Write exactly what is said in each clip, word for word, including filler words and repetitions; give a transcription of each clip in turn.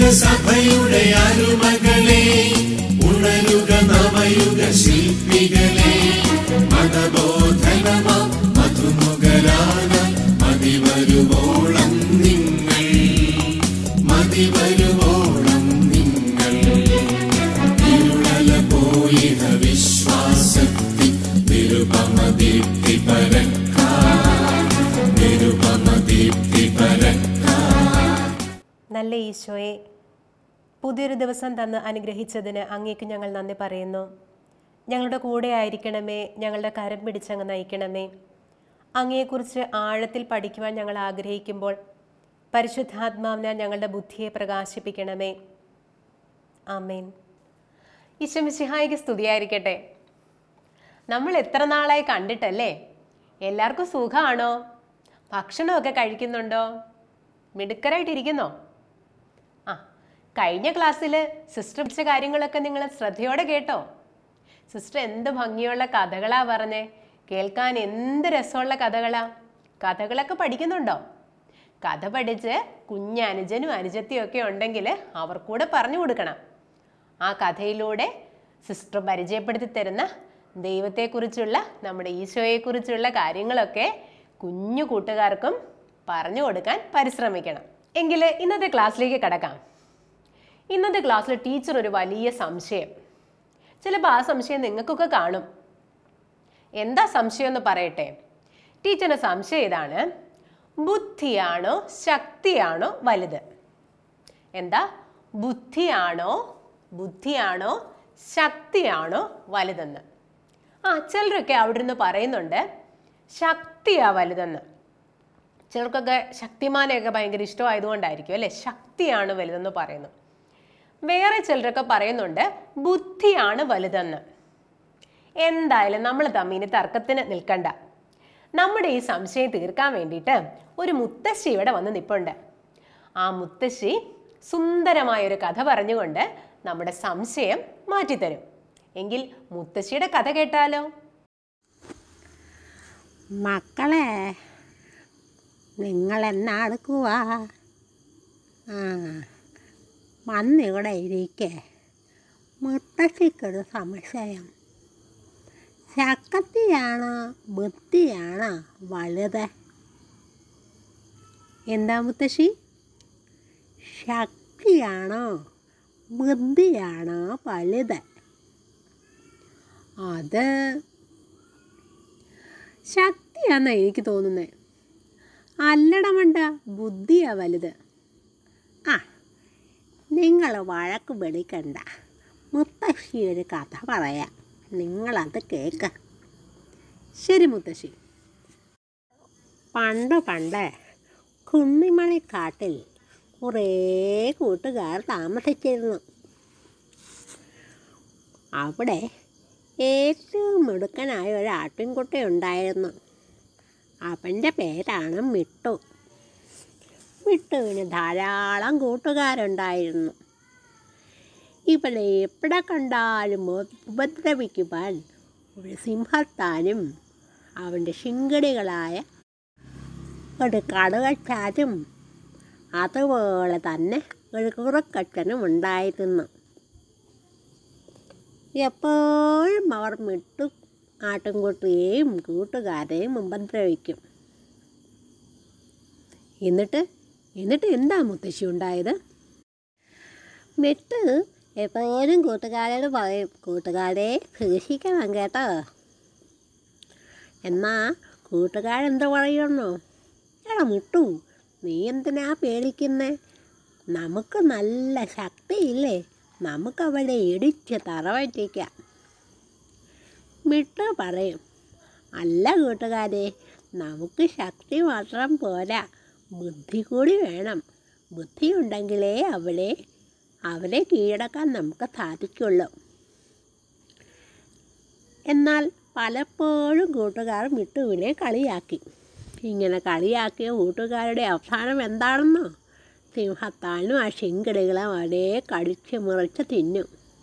സഭയുടെ അരുമകളെ, ഉണരുക നവയുഗ ശില്പികളെ, മതബോധനമാ മധുമുഖരാന മതിവരുവോളം നിങ്ങൾ, മതിവരുവോളം നിങ്ങൾ. ഇരുളല പോയിഹ വിശ്വാസത്തിൽ നിരുപമദീപ്തി പരക്കാ, നിരുപമദീപ്തി പരക്കാ. നല്ല ഈശോയെ, പുതിയൊരു ദിവസം തന്ന് അനുഗ്രഹിച്ചതിന് അങ്ങേക്ക് ഞങ്ങൾ നന്ദി പറയുന്നു. ഞങ്ങളുടെ കൂടെ ആയിരിക്കണമേ, ഞങ്ങളുടെ കരം പിടിച്ചങ്ങ് നയിക്കണമേ. അങ്ങയെക്കുറിച്ച് ആഴത്തിൽ പഠിക്കുവാൻ ഞങ്ങൾ ആഗ്രഹിക്കുമ്പോൾ പരിശുദ്ധാത്മാവിനാൽ ഞങ്ങളുടെ ബുദ്ധിയെ പ്രകാശിപ്പിക്കണമേ. ആമേൻ. ഈശോ മിശിഹായിക്ക് സ്തുതിയായിരിക്കട്ടെ. നമ്മൾ എത്ര നാളായി കണ്ടിട്ടല്ലേ? എല്ലാവർക്കും സുഖമാണോ? ഭക്ഷണമൊക്കെ കഴിക്കുന്നുണ്ടോ? മിടുക്കരായിട്ടിരിക്കുന്നോ? ആ, കഴിഞ്ഞ ക്ലാസ്സിൽ സിസ്റ്റർ പഠിച്ച കാര്യങ്ങളൊക്കെ നിങ്ങൾ ശ്രദ്ധയോടെ കേട്ടോ? സിസ്റ്റർ എന്ത് ഭംഗിയുള്ള കഥകളാ പറഞ്ഞേ. കേൾക്കാൻ എന്ത് രസമുള്ള കഥകളാ. കഥകളൊക്കെ പഠിക്കുന്നുണ്ടോ? കഥ പഠിച്ച് കുഞ്ഞനുജനും അനുജത്തിയും ഒക്കെ ഉണ്ടെങ്കിൽ അവർക്കൂടെ പറഞ്ഞു കൊടുക്കണം. ആ കഥയിലൂടെ സിസ്റ്റർ പരിചയപ്പെടുത്തി തരുന്ന ദൈവത്തെക്കുറിച്ചുള്ള, നമ്മുടെ ഈശോയെക്കുറിച്ചുള്ള കാര്യങ്ങളൊക്കെ കുഞ്ഞു കൂട്ടുകാർക്കും പറഞ്ഞു കൊടുക്കാൻ പരിശ്രമിക്കണം. എങ്കിൽ ഇന്നത്തെ ക്ലാസ്സിലേക്ക് കടക്കാം. ഇന്നത്തെ ക്ലാസ്സിൽ ടീച്ചർ ഒരു വലിയ സംശയം, ചിലപ്പോൾ ആ സംശയം നിങ്ങൾക്കൊക്കെ കാണും. എന്താ സംശയം എന്ന് പറയട്ടെ. ടീച്ചറിൻ്റെ സംശയം ഇതാണ്: ബുദ്ധിയാണോ ശക്തിയാണോ വലുത്? എന്താ? ബുദ്ധിയാണോ ബുദ്ധിയാണോ ശക്തിയാണോ വലുതെന്ന്. ആ, ചിലരൊക്കെ അവിടെ നിന്ന് പറയുന്നുണ്ട് ശക്തിയാ വലുതെന്ന്. ചിലർക്കൊക്കെ ശക്തിമാനെയൊക്കെ ഭയങ്കര ഇഷ്ടമായതുകൊണ്ടായിരിക്കും അല്ലേ ശക്തിയാണ് വലുതെന്ന് പറയുന്നു. വേറെ ചിലരൊക്കെ പറയുന്നുണ്ട് ബുദ്ധിയാണ് വലുതെന്ന്. എന്തായാലും നമ്മൾ തമ്മിൽ തർക്കത്തിന് നിൽക്കണ്ട. നമ്മുടെ ഈ സംശയം തീർക്കാൻ വേണ്ടിയിട്ട് ഒരു മുത്തശ്ശി ഇവിടെ വന്ന് നിൽപ്പുണ്ട്. ആ മുത്തശ്ശി സുന്ദരമായൊരു കഥ പറഞ്ഞുകൊണ്ട് നമ്മുടെ സംശയം മാറ്റിത്തരും. എങ്കിൽ മുത്തശ്ശിയുടെ കഥ കേട്ടാലോ? മക്കളെ, നിങ്ങളെന്നാ എടുക്കുവാ? ആ, വന്നിവിടെ ഇരിക്കേ. മുത്തശ്ശിക്കൊരു സംശയം. ശക്തിയാണോ ബുദ്ധിയാണോ വലുത്? എന്താ മുത്തശ്ശി? ശക്തിയാണോ ബുദ്ധിയാണോ വലുത്? അത് ശക്തിയാണെന്നാണ് എനിക്ക് തോന്നുന്നത്. അല്ലടമണ്ട, ബുദ്ധിയാ വലുത്. ആ, നിങ്ങൾ വഴക്ക് പിടിക്കണ്ട. മുത്തശ്ശി ഒരു കഥ പറയാം, നിങ്ങളത് കേൾക്ക. ശരി മുത്തശ്ശി. പണ്ട് പണ്ട് കുന്നിമണിക്കാട്ടിൽ കുറേ കൂട്ടുകാർ താമസിച്ചിരുന്നു. അവിടെ ഏറ്റവും മിടുക്കനായ ഒരു ആട്ടിൻകുട്ടി ഉണ്ടായിരുന്നു. അവൻ്റെ പേരാണ് മിട്ടു. മിട്ടുവിന് ധാരാളം കൂട്ടുകാരുണ്ടായിരുന്നു. ഇവളെ എവിടെ കണ്ടാലും ഉപദ്രവിക്കുവാൻ ഒരു സിംഹത്താനും അവൻ്റെ ശിങ്കടികളായ ഒരു കടുകച്ചാനും അതുപോലെ തന്നെ ഒരു കുറുക്കച്ചനും ഉണ്ടായിരുന്നു. എപ്പോഴും അവർ മിട്ടു ആട്ടിൻകുട്ടിയെയും കൂട്ടുകാരെയും ഉപദ്രവിക്കും. എന്നിട്ട് എന്നിട്ട് എന്താ മുത്തശ്ശി ഉണ്ടായത്? മിട്ടു എപ്പോഴും കൂട്ടുകാരോട് പറയും, കൂട്ടുകാരെ സൂക്ഷിക്കണം കേട്ടോ. എന്നാ കൂട്ടുകാരെന്ത് പറയുന്നു? എടാ മിട്ടു, നീ എന്തിനാ പേടിക്കുന്നേ? നമുക്ക് നല്ല ശക്തിയില്ലേ, നമുക്കവളെ ഇടിച്ച് തറവറ്റിക്കാം. മിട്ടു പറയും, അല്ല കൂട്ടുകാരെ, നമുക്ക് ശക്തി മാത്രം പോരാ, ബുദ്ധി കൂടി വേണം. ബുദ്ധി ഉണ്ടെങ്കിലേ അവളെ അവരെ കീഴടക്കാൻ നമുക്ക് സാധിക്കുള്ളൂ. എന്നാൽ പലപ്പോഴും കൂട്ടുകാർ മിട്ടുവിനെ കളിയാക്കി. ഇങ്ങനെ കളിയാക്കിയ കൂട്ടുകാരുടെ അവസാനം എന്താണെന്നോ? സിംഹത്താനും ആ ശിങ്കടികളും അവരെ കടിച്ച് മുറിച്ച് തിന്നും.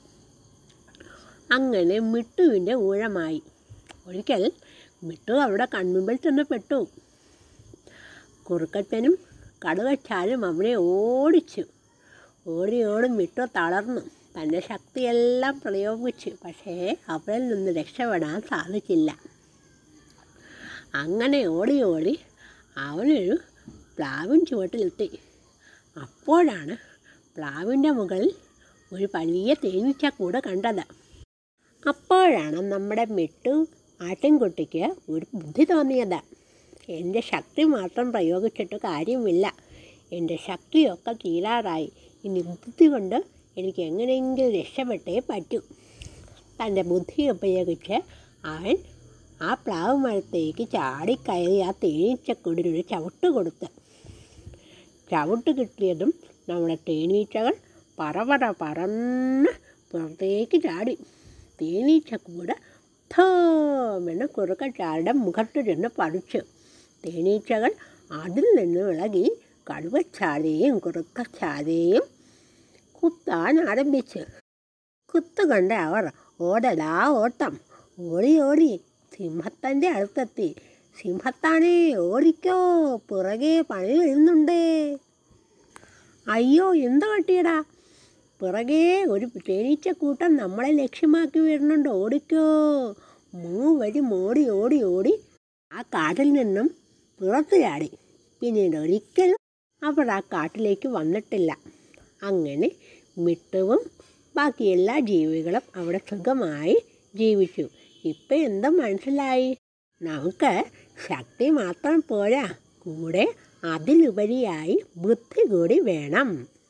അങ്ങനെ മിട്ടുവിൻ്റെ ഊഴമായി. ഒരിക്കൽ മിട്ടു അവിടെ കൺമുമ്പിൽ ചെന്ന് പെട്ടു. കുറുക്കച്ചനും കടുകച്ചാലും അവനെ ഓടിച്ചു. ഓടി ഓടി മിട്ടു തളർന്നു. തൻ്റെ ശക്തിയെല്ലാം പ്രയോഗിച്ചു. പക്ഷേ അവരിൽ നിന്ന് രക്ഷപ്പെടാൻ സാധിച്ചില്ല. അങ്ങനെ ഓടി ഓടി അവനൊരു പ്ലാവിൻ ചുവട്ടിലെത്തി. അപ്പോഴാണ് പ്ലാവിൻ്റെ മുകളിൽ ഒരു വലിയ തേനീച്ചക്കൂട് കണ്ടത്. അപ്പോഴാണ് നമ്മുടെ മിട്ടു ആട്ടിൻകുട്ടിക്ക് ഒരു ബുദ്ധി തോന്നിയത്. എൻ്റെ ശക്തി മാത്രം പ്രയോഗിച്ചിട്ട് കാര്യമില്ല, എൻ്റെ ശക്തിയൊക്കെ തീരാറായി. ഇനി ബുദ്ധി കൊണ്ട് എനിക്ക് എങ്ങനെയെങ്കിലും രക്ഷപ്പെട്ടേ പറ്റൂ. തൻ്റെ ബുദ്ധി ഉപയോഗിച്ച് അവൻ ആ പ്ലാവ് മരത്തേക്ക് ചാടിക്കയറി ആ തേനീച്ചക്കൂടിനൊരു ചവിട്ട് കൊടുത്ത്. ചവിട്ട് കിട്ടിയതും നമ്മുടെ തേനീച്ചകൾ പറപറ പറന്ന് പുറത്തേക്ക് ചാടി. തേനീച്ചക്കൂട് ധോമെന്ന് കുറുക്കച്ചാരുടെ മുഖത്ത് ചെന്ന് പറിച്ചു. തേനീച്ചകൾ അതിൽ നിന്ന് വിളകി കടുവച്ചാലയും കുറുക്കച്ചാലയും കുത്താൻ ആരംഭിച്ചു. കുത്തുകൊണ്ട് അവർ ഓടലാ ഓട്ടം. ഓടി ഓടി സിംഹത്തിൻ്റെ അടുത്തെത്തി. സിംഹത്താനേ ഓടിക്കോ, പുറകെ പണി വരുന്നുണ്ടേ. അയ്യോ, എന്ത് പറ്റിയടാ? പുറകെ ഒരു തേനീച്ചക്കൂട്ടം നമ്മളെ ലക്ഷ്യമാക്കി വരുന്നുണ്ട്, ഓടിക്കോ. മൂവരി ഓടി ഓടി ഓടി ആ കാട്ടിൽ നിന്നും പുറത്തു ചാടി. പിന്നീട് ഒരിക്കലും അവർ ആ കാട്ടിലേക്ക് വന്നിട്ടില്ല. അങ്ങനെ മിട്ടുവും ബാക്കി എല്ലാ ജീവികളും അവിടെ സുഖമായി ജീവിച്ചു. ഇപ്പം എന്തും മനസ്സിലായി? നമുക്ക് ശക്തി മാത്രം പോരാ, കൂടെ അതിലുപരിയായി ബുദ്ധി കൂടി വേണം.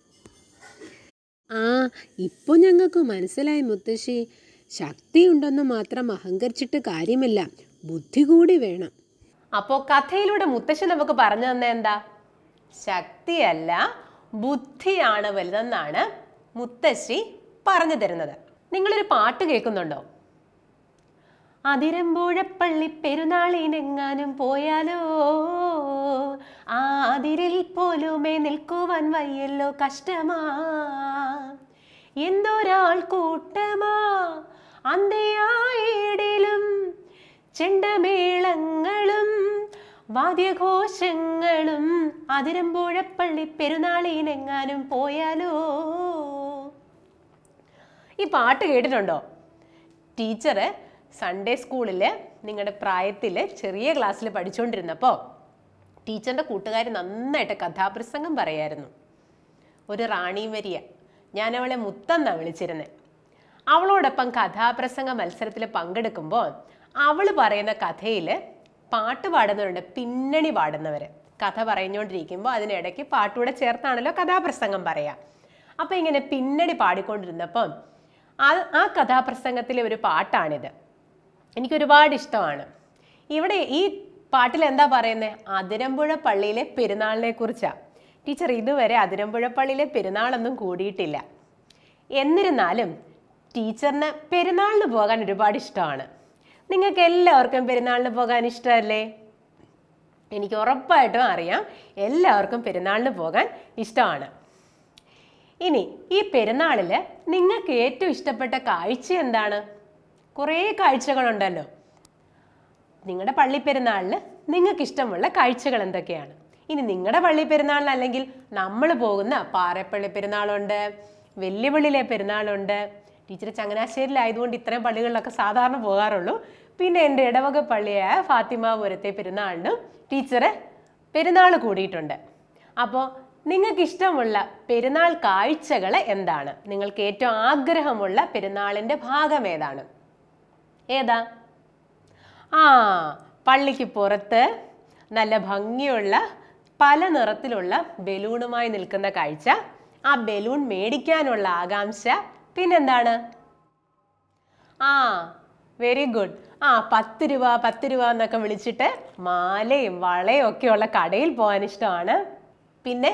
ആ, ഇപ്പോൾ ഞങ്ങൾക്ക് മനസ്സിലായി മുത്തശ്ശി. ശക്തി ഉണ്ടെന്ന് മാത്രം അഹങ്കരിച്ചിട്ട് കാര്യമില്ല, ബുദ്ധി കൂടി വേണം. അപ്പോൾ കഥയിലൂടെ മുത്തശ്ശി നമുക്ക് പറഞ്ഞു തന്നെ എന്താ? ശക്തിയല്ല, ബുദ്ധിയാണ് വലുതെന്നാണ് മുത്തശ്ശി പറഞ്ഞു തരുന്നത്. നിങ്ങളൊരു പാട്ട് കേൾക്കുന്നുണ്ടോ? അതിരമ്പുഴപ്പള്ളി പെരുന്നാളിനെങ്ങാനും പോയാലോ, ആ അതിരിൽ പോലുമേ നിൽക്കുവാൻ വയ്യല്ലോ കഷ്ടമാ, എന്തോരാൾ കൂട്ടമാ അന്തയായിടിലും ചെണ്ടമേളങ്ങളും വാദ്യഘോഷങ്ങളും, അതിരമ്പുഴപ്പള്ളി പെരുന്നാളിനെങ്ങാനും പോയാലോ. ഈ പാട്ട് കേട്ടിട്ടുണ്ടോ? ടീച്ചറ് സൺഡേ സ്കൂളിൽ നിങ്ങളുടെ പ്രായത്തിൽ ചെറിയ ക്ലാസ്സിൽ പഠിച്ചുകൊണ്ടിരുന്നപ്പോൾ ടീച്ചറിൻ്റെ കൂട്ടുകാർ നന്നായിട്ട് കഥാപ്രസംഗം പറയായിരുന്നു. ഒരു റാണി വരിയ, ഞാൻ അവളെ മുത്തെന്നാണ് വിളിച്ചിരുന്നത്. അവളോടൊപ്പം കഥാപ്രസംഗ മത്സരത്തിൽ പങ്കെടുക്കുമ്പോൾ അവൾ പറയുന്ന കഥയിൽ പാട്ട് പാടുന്നവരുണ്ട്, പിന്നണി പാടുന്നവർ. കഥ പറഞ്ഞുകൊണ്ടിരിക്കുമ്പോൾ അതിനിടയ്ക്ക് പാട്ടുകൂടെ ചേർത്താണല്ലോ കഥാപ്രസംഗം പറയാം. അപ്പോൾ ഇങ്ങനെ പിന്നണി പാടിക്കൊണ്ടിരുന്നപ്പം ആ ആ കഥാപ്രസംഗത്തിലെ ഒരു പാട്ടാണിത്. എനിക്കൊരുപാട് ഇഷ്ടമാണ്. ഇവിടെ ഈ പാട്ടിൽ എന്താ പറയുന്നത്? അതിരമ്പുഴ പള്ളിയിലെ പെരുന്നാളിനെ കുറിച്ചാണ്. ടീച്ചർ ഇതുവരെ അതിരമ്പുഴ പള്ളിയിലെ പെരുന്നാളൊന്നും കൂടിയിട്ടില്ല. എന്നിരുന്നാലും ടീച്ചറിന് പെരുന്നാളിന് പോകാൻ ഒരുപാട് ഇഷ്ടമാണ്. നിങ്ങൾക്ക് എല്ലാവർക്കും പെരുന്നാളിന് പോകാൻ ഇഷ്ടമല്ലേ? എനിക്ക് ഉറപ്പായിട്ടും അറിയാം, എല്ലാവർക്കും പെരുന്നാളിന് പോകാൻ ഇഷ്ടമാണ്. ഇനി ഈ പെരുന്നാളിൽ നിങ്ങൾക്ക് ഏറ്റവും ഇഷ്ടപ്പെട്ട കാഴ്ച എന്താണ്? കുറേ കാഴ്ചകളുണ്ടല്ലോ. നിങ്ങളുടെ പള്ളി പെരുന്നാളിൽ നിങ്ങൾക്ക് ഇഷ്ടമുള്ള കാഴ്ചകൾ എന്തൊക്കെയാണ്? ഇനി നിങ്ങളുടെ പള്ളി പെരുന്നാളിൽ അല്ലെങ്കിൽ നമ്മൾ പോകുന്ന പാറപ്പള്ളി പെരുന്നാളുണ്ട്, വെല്ലുവിളിയിലെ പെരുന്നാളുണ്ട്. ടീച്ചർ ചങ്ങനാശ്ശേരിയിലായതുകൊണ്ട് ഇത്രയും പള്ളികളിലൊക്കെ സാധാരണ പോകാറുള്ളൂ. പിന്നെ എൻ്റെ ഇടവക പള്ളിയായ ഫാത്തിമാപുരത്തെ പെരുന്നാളിനും ടീച്ചർ പെരുന്നാൾ കൂടിയിട്ടുണ്ട്. അപ്പോൾ നിങ്ങൾക്ക് ഇഷ്ടമുള്ള പെരുന്നാൾ കാഴ്ചകൾ എന്താണ്? നിങ്ങൾക്ക് ഏറ്റവും ആഗ്രഹമുള്ള പെരുന്നാളിൻ്റെ ഭാഗം ഏതാണ്? ഏതാ? ആ, പള്ളിക്ക് പുറത്ത് നല്ല ഭംഗിയുള്ള പല നിറത്തിലുള്ള ബലൂണുമായി നിൽക്കുന്ന കാഴ്ച, ആ ബലൂൺ മേടിക്കാനുള്ള ആകാംക്ഷ, പിന്നെന്താണ്? ആ, വെരി ഗുഡ്. ആ, പത്ത് രൂപ പത്ത് രൂപ എന്നൊക്കെ വിളിച്ചിട്ട് മാലയും വളയും ഒക്കെയുള്ള കടയിൽ പോകാൻ ഇഷ്ടമാണ്. പിന്നെ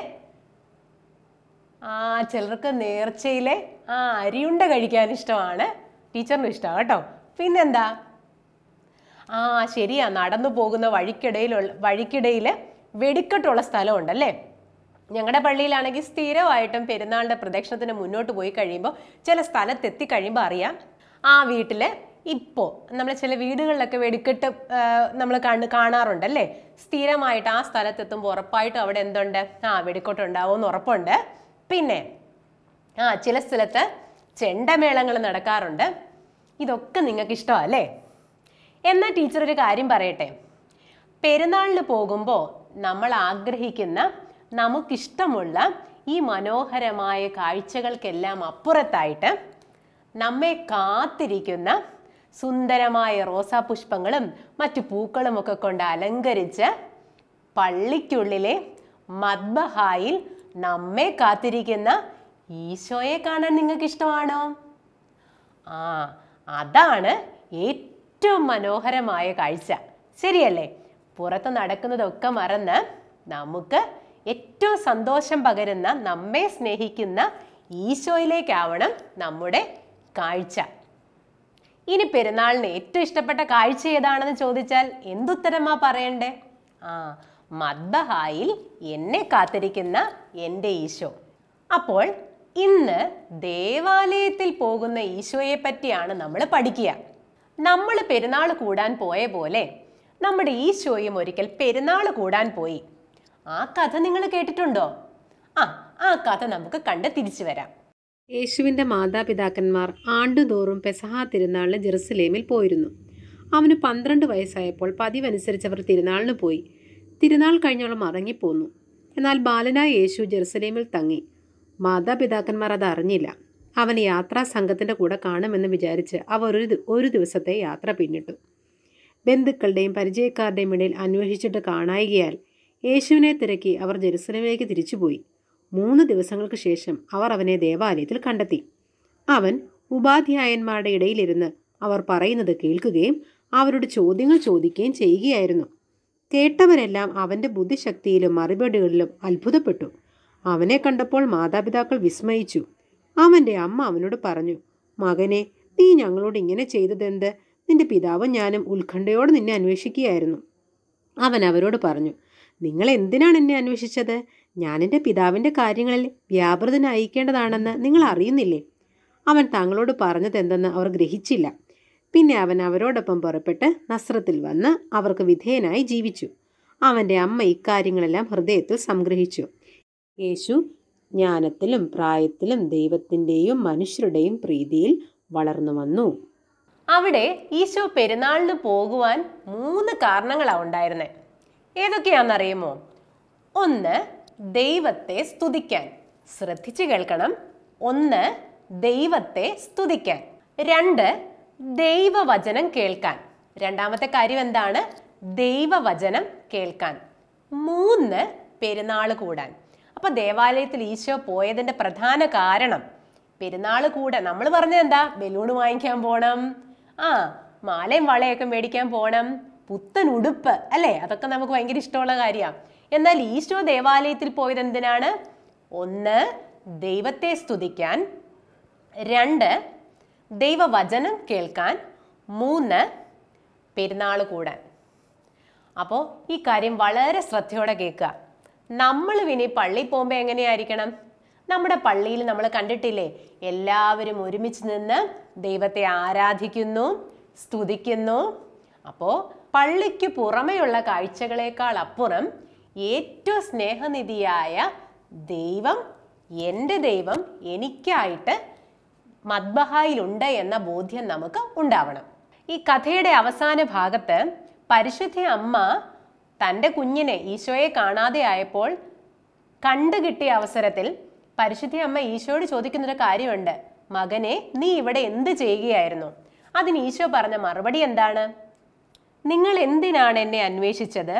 ആ, ചിലർക്ക് നേർച്ചയിലെ ആ അരിയുണ്ട കഴിക്കാൻ ഇഷ്ടമാണ്. ടീച്ചറിനും ഇഷ്ടമാണ് കേട്ടോ. പിന്നെന്താ? ആ, ശരിയാ, നടന്നു പോകുന്ന വഴിക്കിടയിലുള്ള വഴിക്കിടയിൽ വെടിക്കെട്ടുള്ള സ്ഥലമുണ്ടല്ലേ? ഞങ്ങളുടെ പള്ളിയിലാണെങ്കിൽ സ്ഥിരമായിട്ടും പെരുന്നാളിൻ്റെ പ്രദക്ഷിണത്തിന് മുന്നോട്ട് പോയി കഴിയുമ്പോൾ ചില സ്ഥലത്തെത്തി കഴിയുമ്പോൾ അറിയാം, ആ വീട്ടിൽ ഇപ്പോൾ നമ്മൾ ചില വീടുകളിലൊക്കെ വെടിക്കെട്ട് നമ്മൾ കണ്ട് കാണാറുണ്ടല്ലേ? സ്ഥിരമായിട്ട് ആ സ്ഥലത്തെത്തുമ്പോൾ ഉറപ്പായിട്ടും അവിടെ എന്തുണ്ട്? ആ, വെടിക്കെട്ട് ഉണ്ടാവുമെന്ന് ഉറപ്പുണ്ട്. പിന്നെ ആ ചില സ്ഥലത്ത് ചെണ്ടമേളങ്ങൾ നടക്കാറുണ്ട്. ഇതൊക്കെ നിങ്ങൾക്ക് ഇഷ്ടമല്ലേ? എന്നാൽ ടീച്ചർ ഒരു കാര്യം പറയട്ടെ. പെരുന്നാളിന് പോകുമ്പോൾ നമ്മൾ ആഗ്രഹിക്കുന്ന നമുക്കിഷ്ടമുള്ള ഈ മനോഹരമായ കാഴ്ചകൾക്കെല്ലാം അപ്പുറത്തായിട്ട് നമ്മെ കാത്തിരിക്കുന്ന സുന്ദരമായ റോസാപുഷ്പങ്ങളും മറ്റു പൂക്കളും ഒക്കെ കൊണ്ട് അലങ്കരിച്ച് പള്ളിക്കുള്ളിലെ മദ്ബഹായിൽ നമ്മെ കാത്തിരിക്കുന്ന ഈശോയെ കാണാൻ നിങ്ങൾക്ക് ഇഷ്ടമാണോ? ആ അതാണ് ഏറ്റവും മനോഹരമായ കാഴ്ച, ശരിയല്ലേ? പുറത്ത് നടക്കുന്നതൊക്കെ മറന്ന് നമുക്ക് ഏറ്റവും സന്തോഷം പകരുന്ന നമ്മെ സ്നേഹിക്കുന്ന ഈശോയിലേക്കാവണം നമ്മുടെ കാഴ്ച. ഇനി പെരുന്നാളിന് ഏറ്റവും ഇഷ്ടപ്പെട്ട കാഴ്ച ഏതാണെന്ന് ചോദിച്ചാൽ എന്തുത്തരമാ പറയണ്ടേ? ആ മദ്ബഹായിൽ എന്നെ കാത്തിരിക്കുന്ന എൻ്റെ ഈശോ. അപ്പോൾ ഇന്ന് ദേവാലയത്തിൽ പോകുന്ന ഈശോയെ പറ്റിയാണ് നമ്മൾ പഠിക്കുക. നമ്മൾ പെരുന്നാൾ കൂടാൻ പോയ പോലെ നമ്മുടെ ഈശോയും ഒരിക്കൽ പെരുന്നാൾ കൂടാൻ പോയി. ആ കഥ നിങ്ങൾ കേട്ടിട്ടുണ്ടോ? ആ ആ കഥ നമുക്ക് കണ്ട് തിരിച്ചു വരാം. യേശുവിൻ്റെ മാതാപിതാക്കന്മാർ ആണ്ടുതോറും പെസഹ തിരുനാളിന് ജെറുസലേമിൽ പോയിരുന്നു. അവന് പന്ത്രണ്ട് വയസ്സായപ്പോൾ പതിവനുസരിച്ച് അവർ തിരുനാളിന് പോയി. തിരുനാൾ കഴിഞ്ഞവൾ മടങ്ങിപ്പോന്നു. എന്നാൽ ബാലനായ യേശു ജെറുസലേമിൽ തങ്ങി. മാതാപിതാക്കന്മാർ അത് അറിഞ്ഞില്ല. അവൻ യാത്രാ സംഘത്തിൻ്റെ കൂടെ കാണുമെന്ന് വിചാരിച്ച് അവർ ഒരു ഒരു ദിവസത്തെ യാത്ര പിന്നിട്ടു. ബന്ധുക്കളുടെയും പരിചയക്കാരുടെയും ഇടയിൽ അന്വേഷിച്ചിട്ട് കാണായികയാൽ യേശുവിനെ തിരക്കി അവർ ജെറുസലേമിലേക്ക് തിരിച്ചുപോയി. മൂന്ന് ദിവസങ്ങൾക്ക് ശേഷം അവർ അവനെ ദേവാലയത്തിൽ കണ്ടെത്തി. അവൻ ഉപാധ്യായന്മാരുടെ ഇടയിലിരുന്ന് അവർ പറയുന്നത് കേൾക്കുകയും അവരുടെ ചോദ്യങ്ങൾ ചോദിക്കുകയും ചെയ്യുകയായിരുന്നു. കേട്ടവരെല്ലാം അവൻ്റെ ബുദ്ധിശക്തിയിലും മറുപടികളിലും അത്ഭുതപ്പെട്ടു. അവനെ കണ്ടപ്പോൾ മാതാപിതാക്കൾ വിസ്മയിച്ചു. അവൻ്റെ അമ്മ അവനോട് പറഞ്ഞു, മകനെ, നീ ഞങ്ങളോട് ഇങ്ങനെ ചെയ്തതെന്ത്? നിന്റെ പിതാവും ഞാനും ഉത്കണ്ഠയോടെ നിന്നെ അന്വേഷിക്കുകയായിരുന്നു. അവൻ അവരോട് പറഞ്ഞു, നിങ്ങൾ എന്തിനാണ് എന്നെ അന്വേഷിച്ചത്? ഞാൻ എൻ്റെ പിതാവിൻ്റെ കാര്യങ്ങളിൽ വ്യാപൃതനായിരിക്കേണ്ടതാണെന്ന് നിങ്ങൾ അറിയുന്നില്ലേ? അവൻ തങ്ങളോട് പറഞ്ഞതെന്തെന്ന് അവർ ഗ്രഹിച്ചില്ല. പിന്നെ അവൻ അവരോടൊപ്പം പുറപ്പെട്ട് നസ്രത്തിൽ വന്ന് അവർക്ക് വിധേയനായി ജീവിച്ചു. അവൻ്റെ അമ്മ ഇക്കാര്യങ്ങളെല്ലാം ഹൃദയത്തിൽ സംഗ്രഹിച്ചു. യേശു ജ്ഞാനത്തിലും പ്രായത്തിലും ദൈവത്തിൻ്റെയും മനുഷ്യരുടെയും പ്രീതിയിൽ വളർന്നു വന്നു. അവിടെ ഈശോ പെരുന്നാളിന് പോകുവാൻ മൂന്ന് കാരണങ്ങളാണ് ഉണ്ടായിരുന്നത്. ഏതൊക്കെയാണെന്നറിയുമോ? ഒന്ന്, ദൈവത്തെ സ്തുതിക്കാൻ. ശ്രദ്ധിച്ചു കേൾക്കണം. ഒന്ന്, ദൈവത്തെ സ്തുതിക്കാൻ. രണ്ട്, ദൈവവചനം കേൾക്കാൻ. രണ്ടാമത്തെ കാര്യം എന്താണ്? ദൈവവചനം കേൾക്കാൻ. മൂന്ന്, പെരുന്നാൾ കൂടാൻ. അപ്പൊ ദേവാലയത്തിൽ ഈശോ പോയതിന്റെ പ്രധാന കാരണം പെരുന്നാൾ കൂടാൻ. നമ്മൾ പറഞ്ഞത് എന്താ? ബലൂണ് വാങ്ങിക്കാൻ പോണം, ആ മാലയും വളയൊക്കെ മേടിക്കാൻ പോണം, പുത്തൻ ഉടുപ്പ്, അല്ലേ? അതൊക്കെ നമുക്ക് ഭയങ്കര ഇഷ്ടമുള്ള കാര്യമാണ്. എന്നാൽ ഈശോ ദേവാലയത്തിൽ പോയത് എന്തിനാണ്? ഒന്ന്, ദൈവത്തെ സ്തുതിക്കാൻ. രണ്ട്, ദൈവവചനം കേൾക്കാൻ. മൂന്ന്, പെരുന്നാൾ കൂടാൻ. അപ്പോൾ ഈ കാര്യം വളരെ ശ്രദ്ധയോടെ കേൾക്കുക. നമ്മൾ ഇനി പള്ളിയിൽ പോകുമ്പോൾ എങ്ങനെയായിരിക്കണം? നമ്മുടെ പള്ളിയിൽ നമ്മൾ കണ്ടിട്ടില്ലേ, എല്ലാവരും ഒരുമിച്ച് നിന്ന് ദൈവത്തെ ആരാധിക്കുന്നു, സ്തുതിക്കുന്നു. അപ്പോൾ പള്ളിക്ക് പുറമെയുള്ള കാഴ്ചകളേക്കാൾ അപ്പുറം ഏറ്റവും സ്നേഹനിധിയായ ദൈവം, എൻ്റെ ദൈവം എനിക്കായിട്ട് മദ്ബഹായിലുണ്ട് എന്ന ബോധ്യം നമുക്ക് ഉണ്ടാവണം. ഈ കഥയുടെ അവസാന ഭാഗത്ത് പരിശുദ്ധ അമ്മ തൻ്റെ കുഞ്ഞിനെ, ഈശോയെ കാണാതെ ആയപ്പോൾ കണ്ടു കിട്ടിയ അവസരത്തിൽ പരിശുദ്ധ അമ്മ ഈശോയോട് ചോദിക്കുന്നൊരു കാര്യമുണ്ട്. മകനെ, നീ ഇവിടെ എന്ത് ചെയ്യുകയായിരുന്നു? അതിന് ഈശോ പറഞ്ഞ മറുപടി എന്താണ്? നിങ്ങൾ എന്തിനാണ് എന്നെ അന്വേഷിച്ചത്?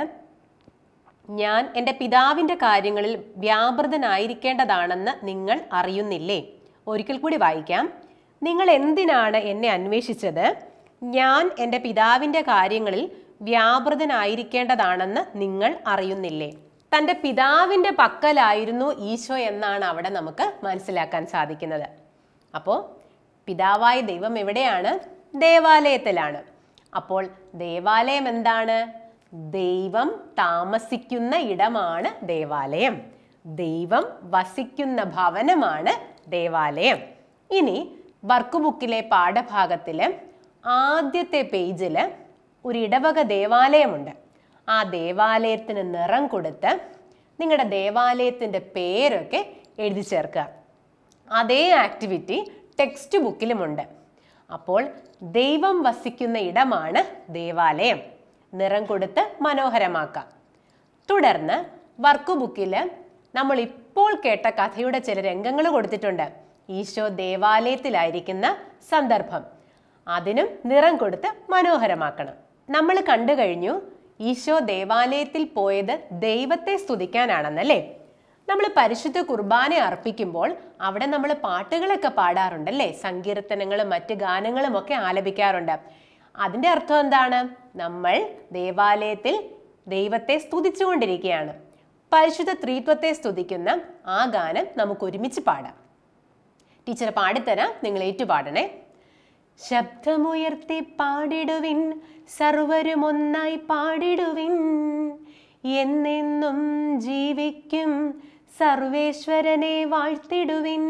ഞാൻ എൻ്റെ പിതാവിൻ്റെ കാര്യങ്ങളിൽ വ്യാപൃതനായിരിക്കേണ്ടതാണെന്ന് നിങ്ങൾ അറിയുന്നില്ലേ? ഒരിക്കൽ കൂടി വായിക്കാം. നിങ്ങൾ എന്തിനാണ് എന്നെ അന്വേഷിച്ചത്? ഞാൻ എൻ്റെ പിതാവിൻ്റെ കാര്യങ്ങളിൽ വ്യാപൃതനായിരിക്കേണ്ടതാണെന്ന് നിങ്ങൾ അറിയുന്നില്ലേ? തൻ്റെ പിതാവിൻ്റെ പക്കലായിരുന്നു ഈശോ എന്നാണ് അവിടെ നമുക്ക് മനസ്സിലാക്കാൻ സാധിക്കുന്നത്. അപ്പോൾ പിതാവായ ദൈവം എവിടെയാണ്? ദേവാലയത്തിലാണ്. അപ്പോൾ ദേവാലയം എന്താണ്? ദൈവം താമസിക്കുന്ന ഇടമാണ് ദേവാലയം. ദൈവം വസിക്കുന്ന ഭവനമാണ് ദേവാലയം. ഇനി വർക്ക് ബുക്കിലെ പാഠഭാഗത്തില് ആദ്യത്തെ പേജിൽ ഒരു ഇടവക ദേവാലയമുണ്ട്. ആ ദേവാലയത്തിന് നിറം കൊടുത്ത് നിങ്ങളുടെ ദേവാലയത്തിൻ്റെ പേരൊക്കെ എഴുതി ചേർക്കുക. അതേ ആക്ടിവിറ്റി ടെക്സ്റ്റ് ബുക്കിലുമുണ്ട്. അപ്പോൾ ദൈവം വസിക്കുന്ന ഇടമാണ് ദേവാലയം. നിറം കൊടുത്ത് മനോഹരമാക്കാം. തുടർന്ന് വർക്ക് ബുക്കിൽ നമ്മൾ ഇപ്പോൾ കേട്ട കഥയുടെ ചില രംഗങ്ങൾ കൊടുത്തിട്ടുണ്ട്. ഈശോ ദേവാലയത്തിലായിരിക്കുന്ന സന്ദർഭം. അതിനും നിറം കൊടുത്ത് മനോഹരമാക്കണം. നമ്മൾ കണ്ടു കഴിഞ്ഞു ഈശോ ദേവാലയത്തിൽ പോയത് ദൈവത്തെ സ്തുതിക്കാനാണെന്നല്ലേ. നമ്മൾ പരിശുദ്ധ കുർബാന അർപ്പിക്കുമ്പോൾ അവിടെ നമ്മൾ പാട്ടുകളൊക്കെ പാടാറുണ്ടല്ലേ. സങ്കീർത്തനങ്ങളും മറ്റ് ഗാനങ്ങളും ഒക്കെ ആലപിക്കാറുണ്ട്. അതിൻ്റെ അർത്ഥം എന്താണ്? നമ്മൾ ദേവാലയത്തിൽ ദൈവത്തെ സ്തുതിച്ചുകൊണ്ടിരിക്കുകയാണ്. പരിശുദ്ധ ത്രിത്വത്തെ സ്തുതിക്കുന്ന ആ ഗാനം നമുക്ക് ഒരുമിച്ച് പാടാം. ടീച്ചർ പാടിത്തരാം, നിങ്ങൾ ഏറ്റുപാടണേ. ശബ്ദമുയർത്തി പാടിടുവിൻ, സർവരും ഒന്നായി പാടിടുവിൻ, എന്നെന്നും ജീവിക്കും സർവേശ്വരനെ വാഴ്ത്തിടുവിൻ.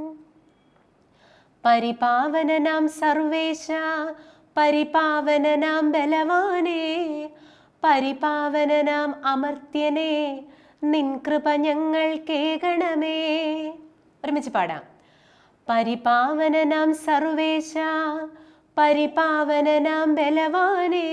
പരിപാവനനാം സർവേശ, പരിപാവനനാം ബലവാനേ, പരിപാവനനാം അമർത്യനേ, നിൻ കൃപ ഞങ്ങൾ കേകണമേ. ഒരുമിച്ച് പാടാം. പരിപാവനനാം സർവേശ, പരിപാവനനാം ബലവാനേ,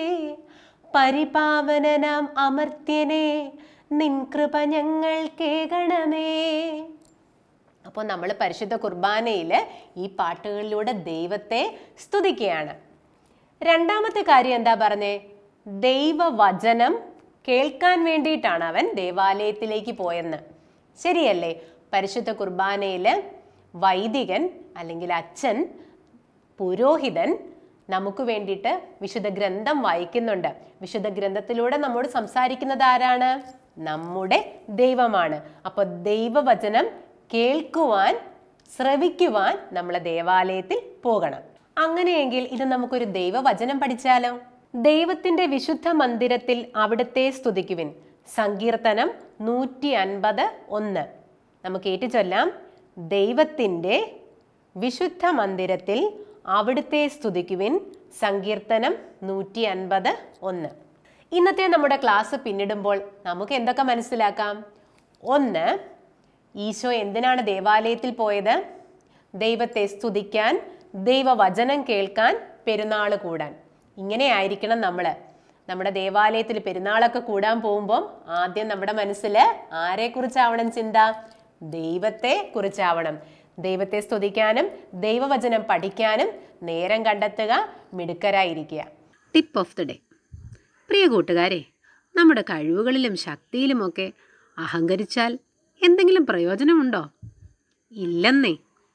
പരിപാവനനാം അമർത്യനേ, നിൻ കൃപ ഞങ്ങൾ കേകണമേ. അപ്പോൾ നമ്മൾ പരിശുദ്ധ കുർബാനയിൽ ഈ പാട്ടുകളിലൂടെ ദൈവത്തെ സ്തുതിക്കുകയാണ്. രണ്ടാമത്തെ കാര്യം എന്താ പറഞ്ഞേ? ദൈവവചനം കേൾക്കാൻ വേണ്ടിയിട്ടാണ് അവൻ ദേവാലയത്തിലേക്ക് പോയെന്ന്. ശരിയല്ലേ? പരിശുദ്ധ കുർബാനയിൽ വൈദികൻ അല്ലെങ്കിൽ അച്ഛൻ, പുരോഹിതൻ നമുക്ക് വേണ്ടിയിട്ട് വിശുദ്ധ ഗ്രന്ഥം വായിക്കുന്നുണ്ട്. വിശുദ്ധ ഗ്രന്ഥത്തിലൂടെ നമ്മോട് സംസാരിക്കുന്നത് ആരാണ്? നമ്മുടെ ദൈവമാണ്. അപ്പോൾ ദൈവവചനം കേൾക്കുവാൻ, ശ്രവിക്കുവാൻ നമ്മൾ ദേവാലയത്തിൽ പോകണം. അങ്ങനെയെങ്കിൽ ഇത് നമുക്കൊരു ദൈവവചനം പഠിച്ചാലോ? ദൈവത്തിന്റെ വിശുദ്ധ മന്ദിരത്തിൽ അവിടുത്തെ സ്തുതിക്കുവിൻ. സങ്കീർത്തനം നൂറ്റി അൻപത് ഒന്ന്. നമുക്ക് ഏറ്റു ചൊല്ലാം. ദൈവത്തിന്റെ വിശുദ്ധ മന്ദിരത്തിൽ അവിടുത്തെ സ്തുതിക്കുവിൻ. സങ്കീർത്തനം നൂറ്റി അൻപത് ഒന്ന്. ഇന്നത്തെ നമ്മുടെ ക്ലാസ് പിന്നിടുമ്പോൾ നമുക്ക് എന്തൊക്കെ മനസ്സിലാക്കാം? ഒന്ന്, ഈശോ എന്തിനാണ് ദേവാലയത്തിൽ പോയത്? ദൈവത്തെ സ്തുതിക്കാൻ, ദൈവവചനം കേൾക്കാൻ, പെരുന്നാൾ കൂടാൻ. ഇങ്ങനെ ആയിരിക്കണം നമ്മൾ. നമ്മുടെ ദേവാലയത്തിൽ പെരുന്നാളൊക്കെ കൂടാൻ പോകുമ്പോൾ ആദ്യം നമ്മുടെ മനസ്സിൽ ആരെക്കുറിച്ചാവണം ചിന്ത? ദൈവത്തെ കുറിച്ചാവണം. ദൈവത്തെ സ്തുതിക്കാനും ദൈവവചനം പഠിക്കാനും നേരം കണ്ടെത്തുക, മിടുക്കരായിരിക്കുക. Tip of the day. പ്രിയ കൂട്ടുകാരെ, നമ്മുടെ കഴിവുകളിലും ശക്തിയിലുമൊക്കെ അഹങ്കരിച്ചാൽ എന്തെങ്കിലും പ്രയോജനമുണ്ടോ? ഇല്ലെന്നേ.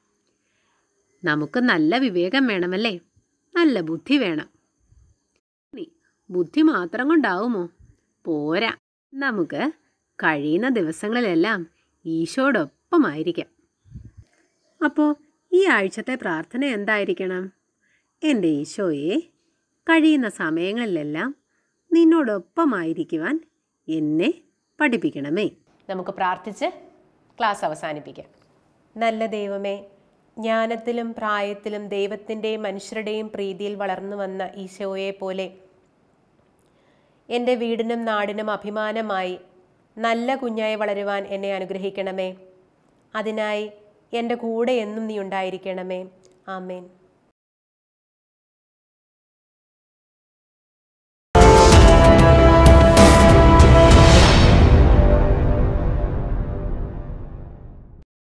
നമുക്ക് നല്ല വിവേകം വേണമല്ലേ? നല്ല ബുദ്ധി വേണം. ബുദ്ധി മാത്രം കൊണ്ടാവുമോ? പോരാ. നമുക്ക് കഴിയുന്ന ദിവസങ്ങളിലെല്ലാം ഈശോടൊപ്പമായിരിക്കാം. അപ്പോൾ ഈ ആഴ്ചത്തെ പ്രാർത്ഥന എന്തായിരിക്കണം? എൻ്റെ ഈശോയെ, കഴിയുന്ന സമയങ്ങളിലെല്ലാം നിന്നോടൊപ്പമായിരിക്കുവാൻ എന്നെ പഠിപ്പിക്കണമേ. നമുക്ക് പ്രാർത്ഥിച്ച് ക്ലാസ് അവസാനിപ്പിക്കാം. നല്ല ദൈവമേ, ജ്ഞാനത്തിലും പ്രായത്തിലും ദൈവത്തിൻ്റെയും മനുഷ്യരുടെയും പ്രീതിയിൽ വളർന്നു വന്ന ഈശോയെ പോലെ എൻ്റെ വീടിനും നാടിനും അഭിമാനമായി നല്ല കുഞ്ഞായി വളരുവാൻ എന്നെ അനുഗ്രഹിക്കണമേ. അതിനായി എൻ്റെ കൂടെ എന്നും നീ ഉണ്ടായിരിക്കണമേ. ആമേൻ.